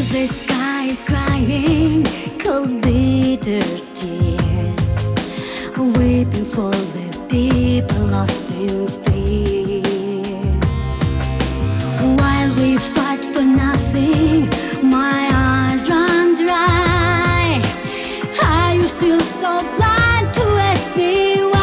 The sky is crying cold bitter tears, weeping for the people lost in fear. While we fight for nothing, my eyes run dry. Are you still so blind to ask me why?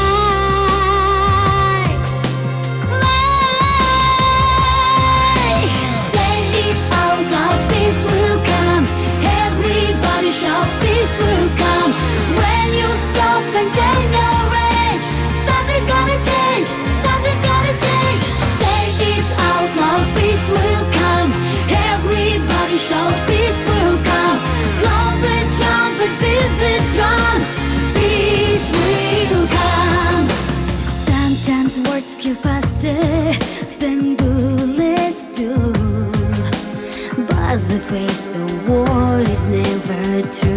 Say it out loud, peace will come. Everybody shout, peace will come. When you stop and take your rage, something's gonna change, something's gonna change. Say it out loud, peace will come. Everybody shout, peace will come. Blow the trumpet, beat the drum, peace will come. Sometimes words kill faster than bullets do, but the face of war is never true.